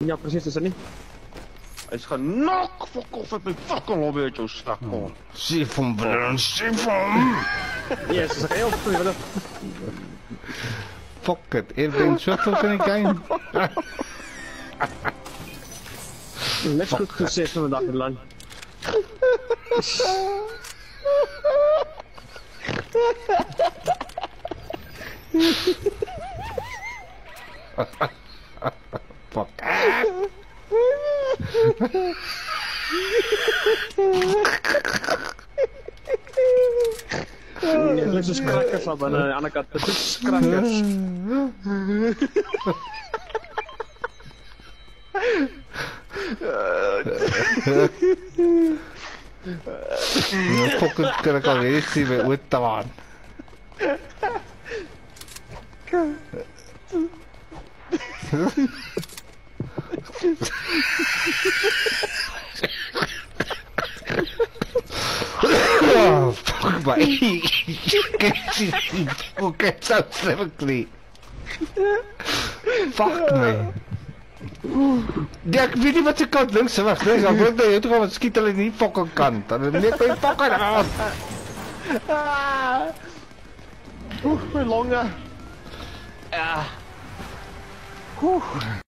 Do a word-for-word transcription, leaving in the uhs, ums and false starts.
Ja, precies tussen nie. Hy's genok, fuck off uit my fucking lobby uit jou stakkom. Sê vir hom, Brian, sê vir hom. Yes, dis reg op, wat? Fuck it, Airplane Shuttle kan ik game. Net goed gesê van die dag in land. Fuck. Ja, dit is krakkers op aan die ander kant. Dit is krakkers. Ja, fucking kan ik alweer zien bij Oetawaan. Oh, fuck my. Fuck so slimly. Fuck me. Ja, ik weet niet wat ze kant links en wacht. Links, dan wil ik naar je toe gaan, want schiet alleen niet fucking kant. Dan ligt mijn fucking aan. Oeh, my longe. Ja. Oeh.